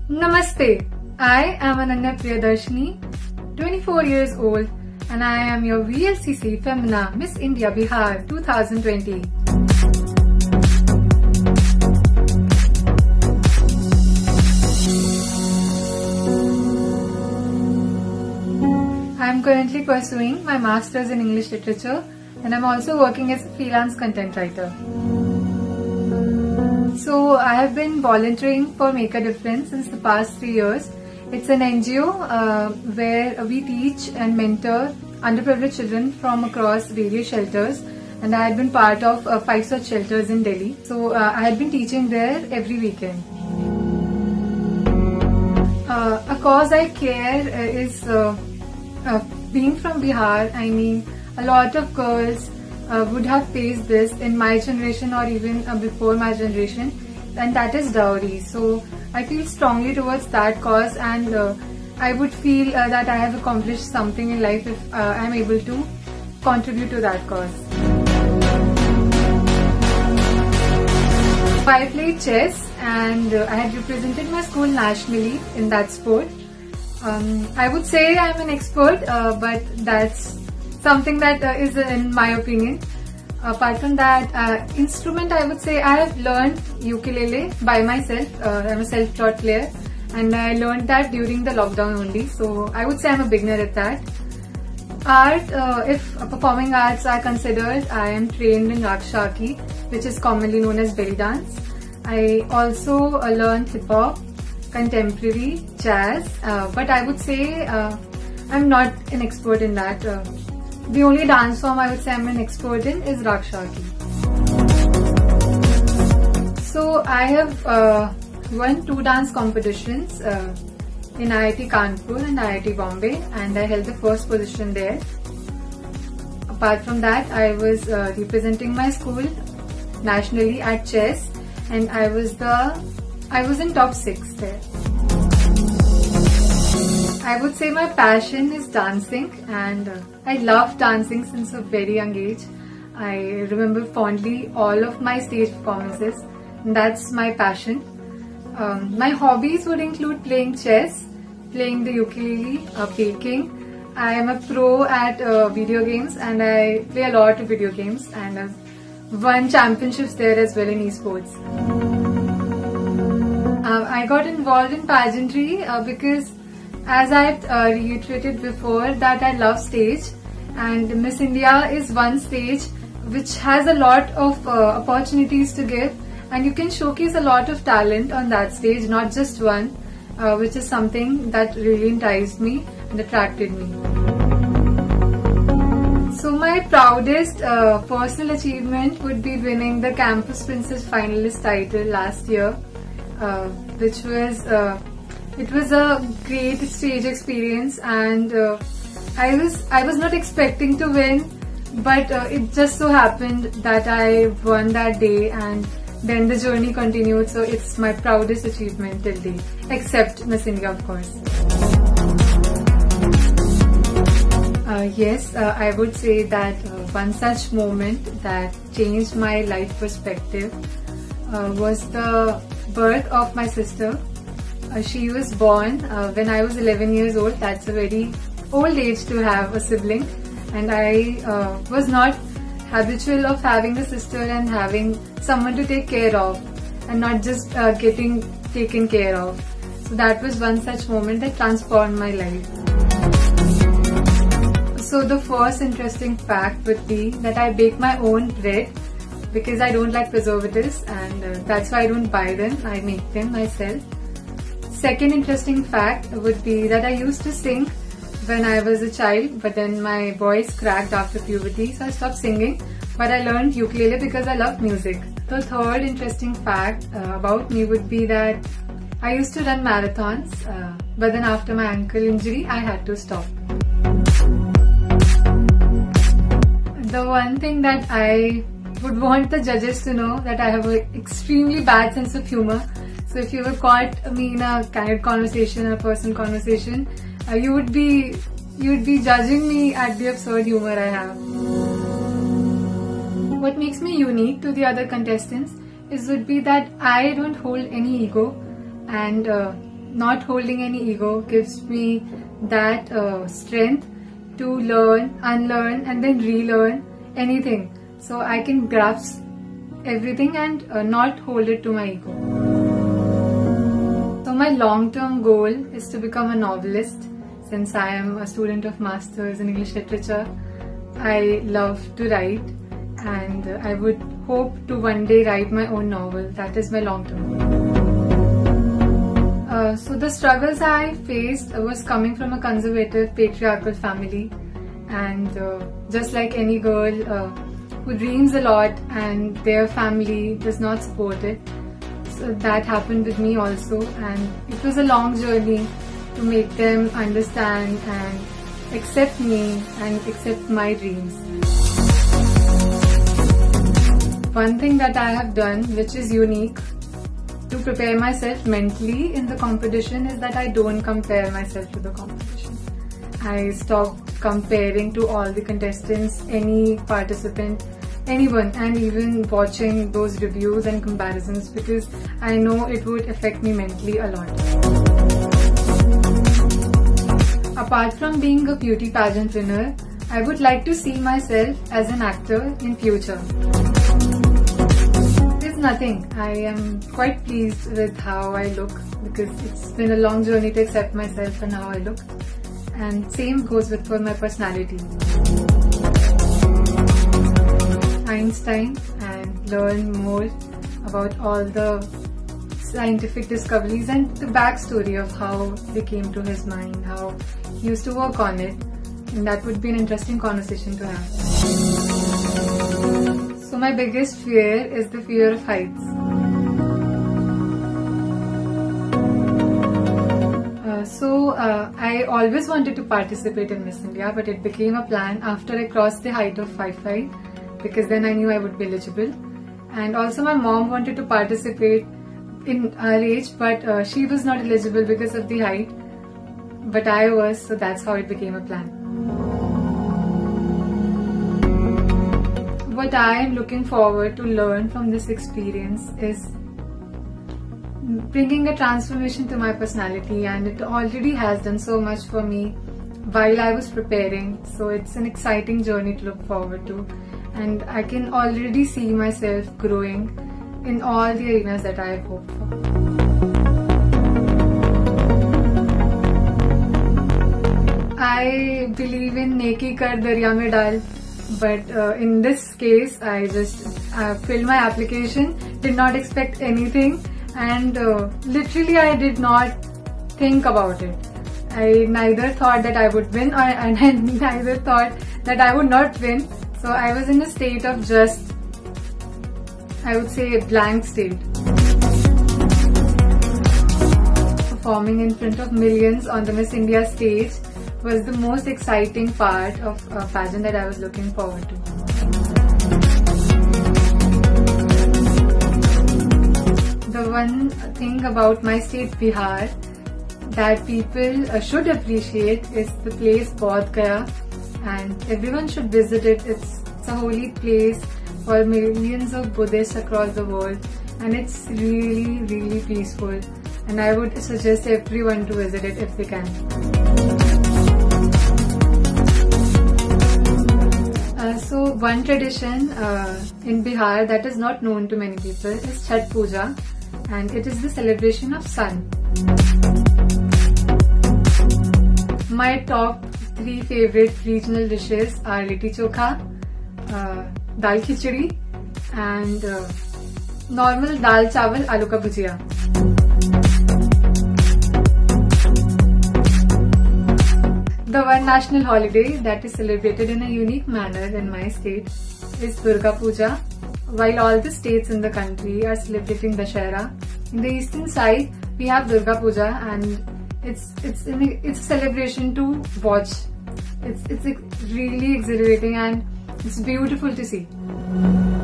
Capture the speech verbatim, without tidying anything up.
Namaste. I am Ananya Priyadarshini, twenty-four years old, and I am your V L C C Femina Miss India Bihar twenty twenty. I am currently pursuing my Masters in English Literature, and I am also working as a freelance content writer. So I have been volunteering for Make a Difference since the past three years. It's an N G O uh, where we teach and mentor underprivileged children from across various shelters, and I had been part of uh, five such shelters in Delhi. So uh, I had been teaching there every weekend. Uh, a cause I care uh, is uh, uh, being from Bihar. I mean, a lot of girls Uh, would have faced this in my generation or even uh, before my generation, and that is dowry. So I feel strongly towards that cause, and uh, I would feel uh, that I have accomplished something in life if uh, I am able to contribute to that cause. I played chess, and uh, I had represented my school nationally in that sport. Um, I would say I am an expert, uh, but that's something that uh, is in my opinion. Apart from that, uh, instrument, I would say I have learned ukulele by myself. Uh, I'm a self-taught player, and I learned that during the lockdown only. So I would say I'm a beginner at that. Art, uh, if performing arts are considered, I am trained in Rakshaki, which is commonly known as belly dance. I also uh, learned hip-hop, contemporary, jazz, uh, but I would say uh, I'm not an expert in that. Uh, The only dance form I would say I'm an expert in is Rakshaki. So I have uh, won two dance competitions uh, in I I T Kanpur and I I T Bombay, and I held the first position there. Apart from that, I was uh, representing my school nationally at chess, and I was the I was in top six there. I would say my passion is dancing, and uh, I love dancing since a very young age. I remember fondly all of my stage performances, and that's my passion. Um, my hobbies would include playing chess, playing the ukulele, uh, baking. I am a pro at uh, video games, and I play a lot of video games, and I've won championships there as well in esports. Uh, I got involved in pageantry uh, because, as I've uh, reiterated before, that I love stage, and Miss India is one stage which has a lot of uh, opportunities to give, and you can showcase a lot of talent on that stage, not just one, uh, which is something that really enticed me and attracted me. So my proudest uh, personal achievement would be winning the Campus Princess finalist title last year, uh, which was uh, It was a great stage experience, and uh, I was I was not expecting to win, but uh, it just so happened that I won that day, and then the journey continued. So it's my proudest achievement till date, except Miss India, of course. Uh, yes, uh, I would say that uh, one such moment that changed my life perspective uh, was the birth of my sister. Uh, she was born uh, when I was eleven years old. That's a very old age to have a sibling, and I uh, was not habitual of having a sister and having someone to take care of, and not just uh, getting taken care of. So that was one such moment that transformed my life. So the first interesting fact would be that I bake my own bread because I don't like preservatives, and uh, that's why I don't buy them. I make them myself. Second interesting fact would be that I used to sing when I was a child, but then my voice cracked after puberty, so I stopped singing. But I learned ukulele because I love music. The third interesting fact uh, about me would be that I used to run marathons, uh, but then after my ankle injury, I had to stop. The one thing that I would want the judges to know, that I have an extremely bad sense of humor. So if you were caught me in a candid conversation or personal conversation, uh, you would be you would be judging me at the absurd humor I have. What makes me unique to the other contestants is would be that I don't hold any ego, and uh, not holding any ego gives me that uh, strength to learn, unlearn and then relearn anything. So I can grasp everything and uh, not hold it to my ego. So my long-term goal is to become a novelist. Since I am a student of Masters in English Literature, I love to write, and uh, I would hope to one day write my own novel. That is my long-term goal. Uh, so the struggles I faced was coming from a conservative patriarchal family, and uh, just like any girl uh, who dreams a lot and their family does not support it, so that happened with me also, and it was a long journey to make them understand and accept me and accept my dreams. One thing that I have done which is unique to prepare myself mentally in the competition is that I don't compare myself to the competition. I stopped comparing to all the contestants, any participant, anyone, and even watching those reviews and comparisons, because I know it would affect me mentally a lot. Apart from being a beauty pageant winner, I would like to see myself as an actor in future. There's nothing. I am quite pleased with how I look, because it's been a long journey to accept myself and how I look. And same goes with for my personality. Einstein and learn more about all the scientific discoveries and the backstory of how they came to his mind, how he used to work on it, and that would be an interesting conversation to have. So my biggest fear is the fear of heights. Uh, so uh, I always wanted to participate in Miss India, but it became a plan after I crossed the height of five foot five, because then I knew I would be eligible. And also my mom wanted to participate in our age, but uh, she was not eligible because of the height, but I was, so that's how it became a plan. What I am looking forward to learn from this experience is bringing a transformation to my personality, and it already has done so much for me while I was preparing, so it's an exciting journey to look forward to, and I can already see myself growing in all the arenas that I have hoped for. I believe in Neki Kar Darya Mein Dal, but uh, in this case I just uh, filled my application, did not expect anything, and uh, literally I did not think about it. I neither thought that I would win, or, and I neither thought that I would not win, so I was in a state of just, I would say, a blank state. Performing in front of millions on the Miss India stage was the most exciting part of a pageant that I was looking forward to. The one thing about my state, Bihar, that people uh, should appreciate is the place Bodh Gaya, and everyone should visit it. It's, it's a holy place for millions of Buddhists across the world, and it's really, really peaceful, and I would suggest everyone to visit it if they can. Uh, so one tradition uh, in Bihar that is not known to many people is Chhath Puja, and it is the celebration of sun. My top three favorite regional dishes are Litti Chokha, uh, Dal Khichdi, and uh, normal Dal Chawal Aloo Ka Bhujia. The one national holiday that is celebrated in a unique manner in my state is Durga Puja, while all the states in the country are celebrating Dussehra. In the eastern side, we have Durga Puja, and it's it's it's a celebration to watch. It's it's really exhilarating and it's beautiful to see.